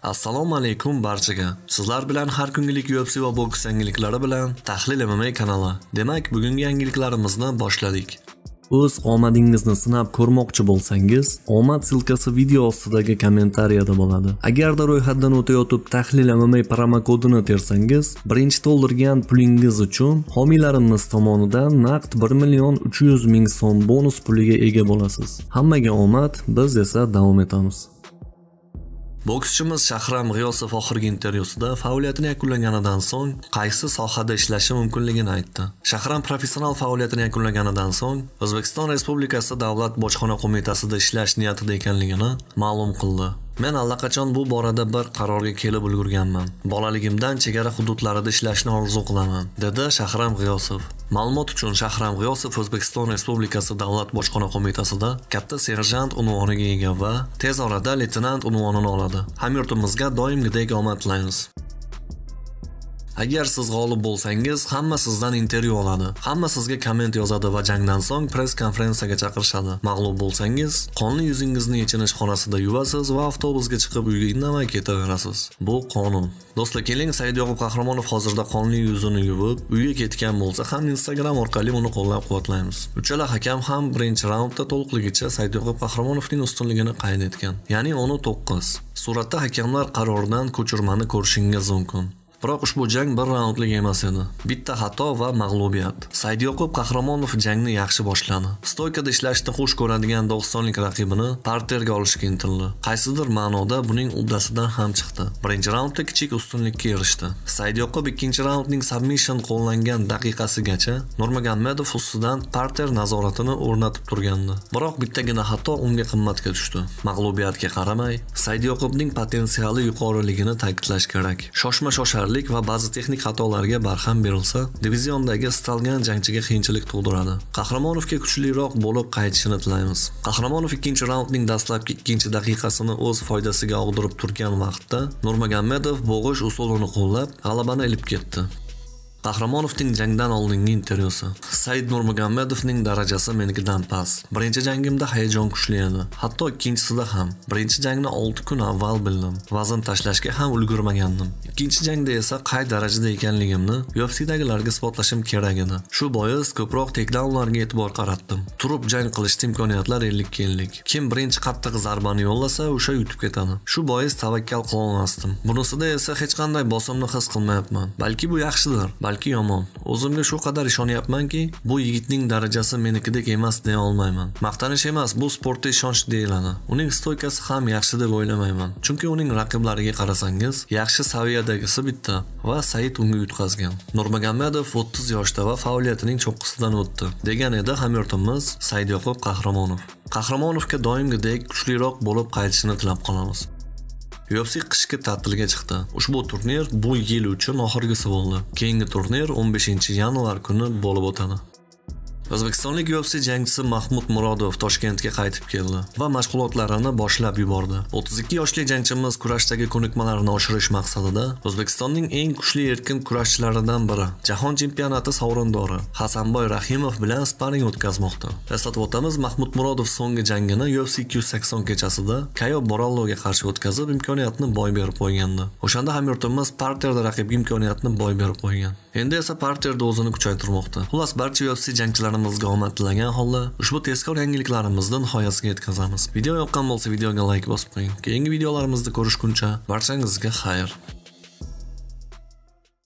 Assalomu alaykum barchaga. Sizlar bilan har kunlik UFC va boks yangiliklari bilan Tahlil MMA kanali. Demak, bugungi yangiliklarimizni boshladik. O'z omadingizni sinab ko'rmoqchi bo'lsangiz, omad silkasi video ostidagi kommentariyada bo'ladi. Agarda ro'yxatdan o'tayotib Tahlil MMA promokodini tersangiz, birinchi to'ldirgan pulingiz uchun homiylarimiz tomonidan naqd 1.300.000 so'm bonus puliga ega bo'lasiz. Hammaga omad, biz esa davom etamiz. Bokschimiz Shahram G'iyosov oxirgi intervyusida faoliyatini yakunlaganidan so'ng qaysi sohada ishlashi mumkinligini aytdi. Shahram professional faoliyatini yakunlaganidan so'ng O'zbekiston Respublikasi Davlat bojxona qo'mitasida ishlash niyatida ekanligini ma'lum qildi. Men allaqachon bu borada bir qarorga kelib ulgurganman. Bolaligimdan chegara hududlarida ishlashni orzu qilaman, dedi Shahram G'iyosov. Ma'lumot uchun Shahram G'iyosov O'zbekiston Respublikasi Davlat bojxona qo'mitasida katta serjant unvoniga ega va tez orada leytenant unvonini oladi. Hamyurtimizga doimgidek omad tilaymiz. Agar siz g'olib bo'lsangiz, hamma sizdan intervyu oladi. Hamma sizga komment yozadi va jangdan so'ng press konferensiyaga chaqirishadi. Mag'lub bo'lsangiz, qonli yuzingizni yechinish xonasida yuvasiz va avtobusga chiqib uyga indamay ketaverasiz. Bu qonun. Do'stlar, keling, Saidyoqub Qahramonov hozirda qonli yuzini yuvib, uyga ketgan bo'lsa ham Instagram orqali uni qo'llab-quvvatlaymiz. Uchala hakam ham birinchi raundda to'liqligicha Saidyoqub Qahramonovning ustunligini qayd etgan. Ya'ni 10-9. Suratda hakamlar qaroridan ko'chirmani ko'rishingiz mumkin. Biroq ushbu jang bir raundlik emas edi. Bitta xato va mag'lubiyat. Saidyoqub Qahramonov jangni yaxshi boshladi. Stoykada ishlashni xush ko'radigan Dog'istonlik raqibini parterga olishga intildi. Qaysidir ma'noda buning uddasidan ham chiqdi. Birinchi raundda kichik ustunlikka erishdi. Saidyoqub ikkinchi raundning submission qo'llangan daqiqasigacha Nurmagomedov ustidan parter nazoratini o'rnatib turgandi. Biroq bittagina xato unga qimmatga tushdi. Mag'lubiyatga qaramay, Saidyoqubning potensiali yuqoriligini ta'kidlash kerak. Shoshma-shoshar va ba'zi texnik xatolarga barham berilsa, diviziondagi istalgan jangchiga qiyinchilik tug'diradi. Qahramonovga kuchliroq bo'lib qaytishini tilaymiz. Qahramonov ikkinchi raundning dastlabki 2-daqiqasini o'z foydasiga og'dirib turgan vaqtda Nurmagomedov bo'g'ish usulini qo'llab, g'alabani ilib ketdi. Qahramonovning jangdan oldingi intervyusi. Said Nurmagomedovning darajasi menikidan past. Birinchi jangimda hayajon kuchli edi. Hatto ikkinchisida ham. Birinchi jangni 6 kun avval bildim. Vazn tashlashga ham ulgurmagandim. Ikkinchi jangda esa qay darajada ekanligimni UFC'dagilarga isbotlashim kerak edi. Shu bois ko'proq takedownlarga e'tibor qaratdim. Turib jang qilishda imkoniyatlar 50-50. Kim birinchi qattiq zarbani yo'llasa, o'sha yutib ketadi. Shu bois tavakkal qila olmasdim. Bunisida esa hech qanday bosimni his qilmayapman. Balki bu yaxshidir. Balki yomon. O'zimga shu qadar ishonyapmanki, bu yigitning darajasi menikidek emas deya olmayman. Maqtanish emas, bu sportda ishonch deyiladi. Uning stoykasi ham yaxshi deb o'ylamayman. Chunki uning raqiblariga qarasangiz, yaxshi saviyadagisi bitta va Said unga yutqazgan. Nurmagomedov 30 yoshda va faoliyatining cho'qqisidan o'tdi, degan edi hamyurtimiz Saidyoqub Qahramonov. Qahramonovga doimgidek kuchliroq bo'lib qaytishini tilab qolamiz. UFC qishki ta'tilga chiqdi. Ushbu turnir bu yil uchun oxirgisi bo'ldi. Keyingi turnir 15-yanvar kuni bo'lib o'tadi. O'zbekistonlik UFC jangchisi Mahmud Murodov Toshkentga qaytib keldi va mashg'ulotlarini boshlab yubordi. 32 yoshli jangchimiz kurashdagi ko'nikmalarini oshirish maqsadida O'zbekistonning eng kuchli erkin kurashchilaridan biri, Jahon chempionati sovrindori Hasanboy Rahimov bilan sparring o'tkazmoqda. Eslatib o'tamiz, Mahmud Murodov so'nggi jangini UFC 280 kechasida Kayo Boralloga qarshi o'tkazib, imkoniyatni boy berib qo'ygandi. O'shanda hamyurtimiz parterda raqibga imkoniyatni boy berib qo'ygan. Endi esa parterda o'zini kuchaytirmoqda. Xullas, barcha UFC jangchilarimizga omad tilagan holda ushbu tezkor yangiliklarimizni nihoyasiga yetkazamiz. Video yoqqan bo'lsa videoga like bosib qo'ying. Keyingi videolarimizda ko'rishguncha barchangizga xayr.